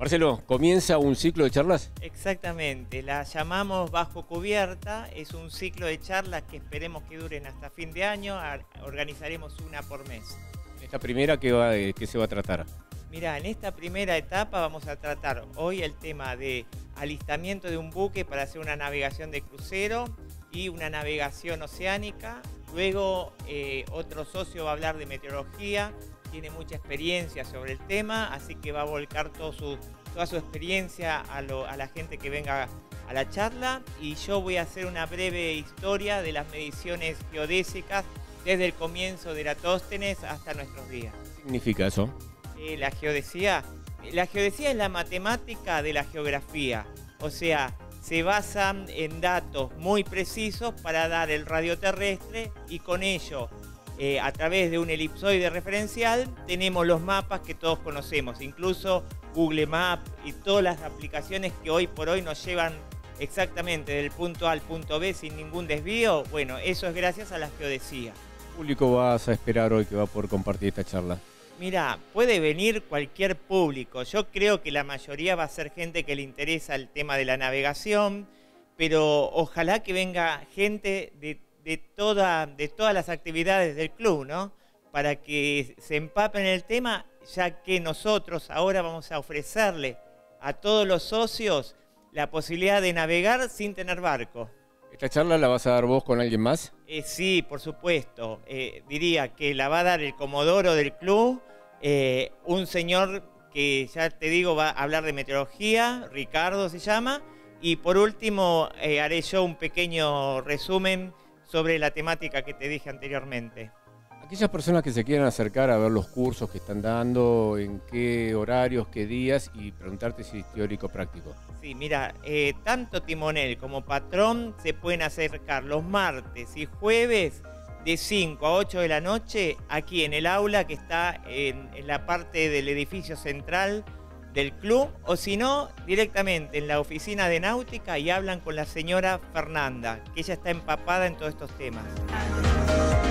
Marcelo, ¿comienza un ciclo de charlas? Exactamente, la llamamos Bajo Cubierta, es un ciclo de charlas que esperemos que duren hasta fin de año, organizaremos una por mes. Esta primera, ¿qué se va a tratar? Mirá, en esta primera etapa vamos a tratar hoy el tema de alistamiento de un buque para hacer una navegación de crucero y una navegación oceánica. Luego otro socio va a hablar de meteorología, tiene mucha experiencia sobre el tema, así que va a volcar toda su experiencia a la gente que venga a la charla. Y yo voy a hacer una breve historia de las mediciones geodésicas desde el comienzo de Eratóstenes hasta nuestros días. ¿Qué significa eso? La geodesía es la matemática de la geografía, o sea, se basan en datos muy precisos para dar el radio terrestre y con ello, a través de un elipsoide referencial, tenemos los mapas que todos conocemos, incluso Google Maps y todas las aplicaciones que hoy por hoy nos llevan exactamente del punto A al punto B sin ningún desvío. Bueno, eso es gracias a la geodesía. ¿Qué público vas a esperar hoy que va a poder compartir esta charla? Mira, puede venir cualquier público. Yo creo que la mayoría va a ser gente que le interesa el tema de la navegación, pero ojalá que venga gente de todas las actividades del club, ¿no? Para que se empapen en el tema, ya que nosotros ahora vamos a ofrecerle a todos los socios la posibilidad de navegar sin tener barco. ¿Esta charla la vas a dar vos con alguien más? Sí, por supuesto. Diría que la va a dar el comodoro del club, un señor que ya te digo va a hablar de meteorología, Ricardo se llama, y por último haré yo un pequeño resumen sobre la temática que te dije anteriormente. Aquellas personas que se quieran acercar a ver los cursos que están dando, en qué horarios, qué días, y preguntarte si es teórico o práctico. Sí, mira, tanto timonel como patrón se pueden acercar los martes y jueves de 5 a 8 de la noche aquí en el aula que está en la parte del edificio central del club, o si no, directamente en la oficina de náutica y hablan con la señora Fernanda, que ella está empapada en todos estos temas.